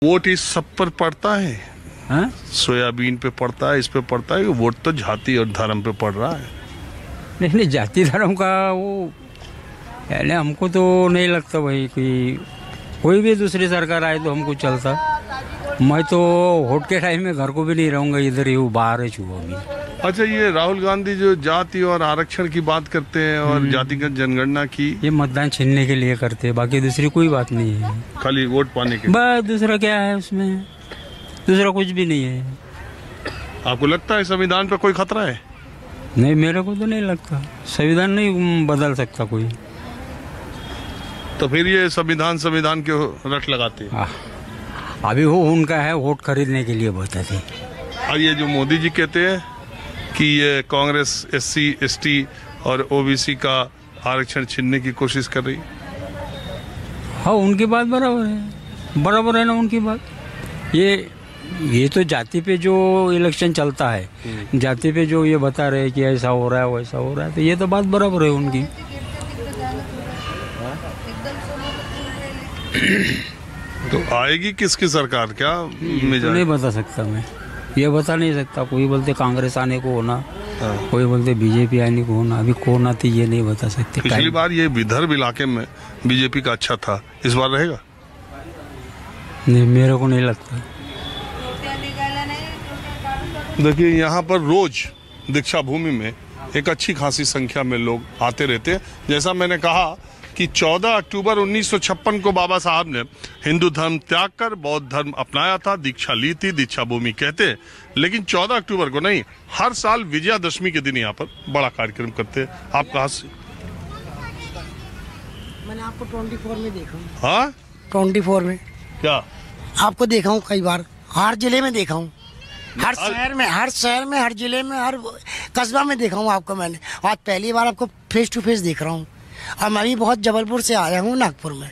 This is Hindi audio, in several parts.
वोट इस सब पर पड़ता है? हाँ? सोयाबीन पे पड़ता है, इस पे पड़ता है? वोट तो जाति और धर्म पे पड़ रहा है। नहीं, जाति धर्म का वो यानी हमको तो नहीं लगता भाई कि कोई भी दूसरी सरकार आए तो हमको चलता। मैं तो वोट के टाइम में घर को भी नहीं रहूंगा, इधर ही बाहर ही छूँ अभी। अच्छा, ये राहुल गांधी जो जाति और आरक्षण की बात करते हैं और जातिगत जनगणना की, ये मतदान छीनने के लिए करते हैं, बाकी दूसरी कोई बात नहीं है। खाली वोट पाने के? बस दूसरा क्या है उसमें, दूसरा कुछ भी नहीं है। आपको लगता है संविधान पे कोई खतरा है? नहीं, मेरे को तो नहीं लगता। संविधान नहीं बदल सकता कोई। तो फिर ये संविधान क्यों रट लगाते हैं? अभी वो उनका है, वोट खरीदने के लिए बोलते थे। और ये जो मोदी जी कहते हैं कि ये कांग्रेस SC ST और OBC का आरक्षण छीनने की कोशिश कर रही, हाँ उनकी बात बराबर है ना उनकी बात। ये तो जाति पे जो इलेक्शन चलता है, जाति पे जो ये बता रहे हैं कि ऐसा हो रहा है वैसा हो रहा है, तो ये तो बात बराबर है उनकी। तो आएगी किसकी सरकार? क्या तो नहीं बता सकता मैं, ये बता नहीं सकता। कोई बोलते कांग्रेस आने को होना, कोई बोलते बीजेपी आने को होना। अभी कौन आती ये नहीं बता सकते। पिछली बार ये विदर्भ इलाके में बीजेपी का अच्छा था, इस बार रहेगा? नहीं, मेरे को नहीं लगता। देखिए, यहाँ पर रोज दीक्षा भूमि में एक अच्छी खासी संख्या में लोग आते रहते हैं। जैसा मैंने कहा कि 14 अक्टूबर 1956 को बाबा साहब ने हिंदू धर्म त्याग कर बौद्ध धर्म अपनाया था, दीक्षा ली थी, दीक्षा भूमि कहते हैं। लेकिन 14 अक्टूबर को नहीं, हर साल विजयादशमी के दिन यहाँ पर बड़ा कार्यक्रम करते हैं। आप कहाँ से? मैंने आपको 24 में देखा। हाँ, 24 में क्या आपको देखा हूँ कई बार, हर जिले में देखा हूँ, हर शहर में, हर जिले में, हर कस्बा में देखा हूँ आपको मैंने। आज पहली बार आपको फेस टू फेस देख रहा हूँ। और मैं भी बहुत जबलपुर से आया हूँ, नागपुर में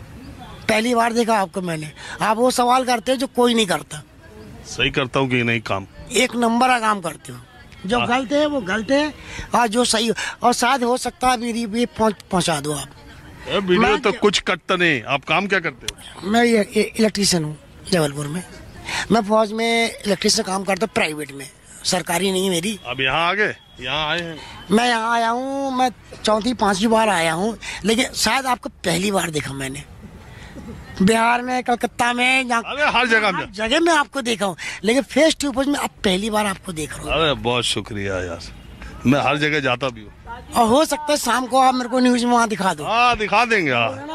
पहली बार देखा आपको मैंने। आप वो सवाल करते हो जो कोई नहीं करता। सही करता हूँ कि नहीं काम? एक नंबर का काम करते हो। जो गलत है वो गलत है, और जो सही हो, और शायद हो सकता है मेरी भी पहुँचा दो आप। वीडियो तो कुछ कटता नहीं। आप काम क्या करते हो? मैं इलेक्ट्रीशियन हूँ जबलपुर में। मैं फौज में इलेक्ट्रीशियन काम करता हूँ, प्राइवेट में, सरकारी नहीं है मेरी। अब यहाँ आ गए? यहाँ आए हैं? मैं यहाँ आया हूँ, मैं 4-5 बार आया हूँ, लेकिन शायद आपको पहली बार देखा मैंने। बिहार में, कलकत्ता में, हर जगह में आपको देखा हूँ, लेकिन फेस टू फेस में अब पहली बार आपको देख रहा हूँ। अरे बहुत शुक्रिया यार, मैं हर जगह जाता भी हूँ। और हो सकता है शाम को आप मेरे को न्यूज में वहाँ दिखा दो। हाँ, दिखा देंगे।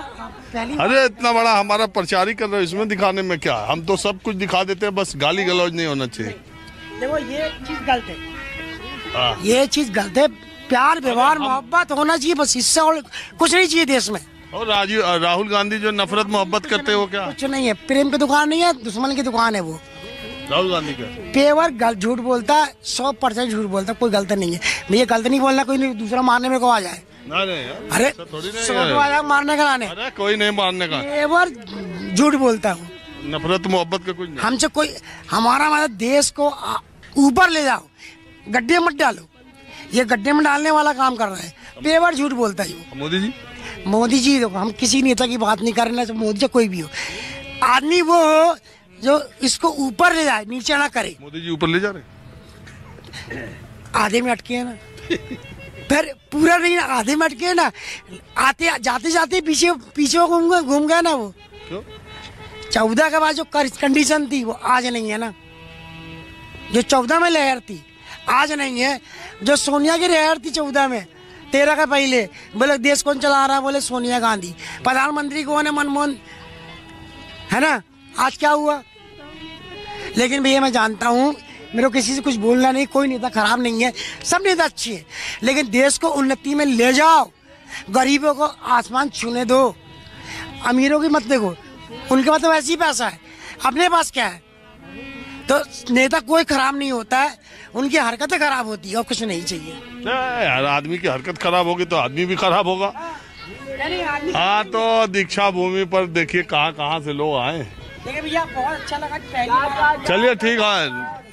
अरे इतना बड़ा हमारा प्रचार ही कर रहे हो, इसमें दिखाने में क्या? हम तो सब कुछ दिखा देते हैं, बस गाली गलौज नहीं होना चाहिए। देखो ये चीज गलत है, ये चीज गलत है। प्यार, व्यवहार, मोहब्बत होना चाहिए, बस इससे और कुछ नहीं चाहिए देश में। और राहुल गांधी जो नफरत मोहब्बत करते हो, क्या कुछ नहीं है? प्रेम की दुकान नहीं है, दुश्मन की दुकान है वो। राहुल गांधी का पेवर झूठ बोलता है, 100% झूठ बोलता है। कोई गलत नहीं है भैया, गलत नहीं बोलना। कोई नहीं दूसरा मारने में को आ जाए, अरे मारने का लाने, अरे कोई नहीं मारने का। पेवर झूठ बोलता है वो, नफरत मोहब्बत का कुछ नहीं। हमसे कोई, हमारा मतलब देश को ऊपर ले जाओ, गड्ढे मत डालो। ये गड्ढे में डालने वाला काम कर रहा है, पेवर झूठ बोलता है। मोदी जी देखो, हम किसी नेता की बात नहीं कर रहे, मोदी जी कोई भी हो, आदमी वो हो जो इसको ऊपर ले जाए, नीचे ना करे। मोदी जी ऊपर ले जा रहे, आधे में अटके है ना। फिर पूरा नहीं, आधे में अटके है ना। आते जाते जाते पीछे घूम गया ना वो। 14 के बाद जो कंडीशन थी वो आज नहीं है ना। जो 14 में लहर थी आज नहीं है। जो सोनिया की लहर थी 14 में, 13 का पहले, बोले देश कौन चला रहा है, बोले सोनिया गांधी। प्रधानमंत्री कौन है? मनमोहन, है ना। आज क्या हुआ? लेकिन भैया मैं जानता हूँ, मेरे को किसी से कुछ बोलना नहीं, कोई नेता खराब नहीं है, सब नेता अच्छे हैं, लेकिन देश को उन्नति में ले जाओ। गरीबों को आसमान छूने दो, अमीरों की मत देखो, उनके पास तो वैसे ही पैसा है, अपने पास क्या है। तो नेता कोई खराब नहीं होता है, उनकी हरकतें खराब होती है और कुछ नहीं चाहिए। यार आदमी की हरकत खराब होगी तो आदमी भी खराब होगा। हाँ, तो दीक्षा भूमि पर देखिए कहाँ कहाँ से लोग आए। देखिए भैया बहुत अच्छा लगा। चलिए ठीक है।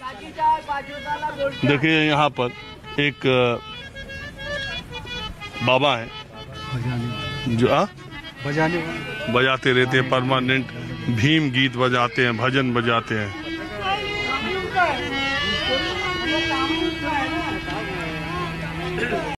देखिए यहाँ पर एक बाबा है जो बजाते रहते हैं, परमानेंट भीम गीत बजाते हैं, भजन बजाते हैं।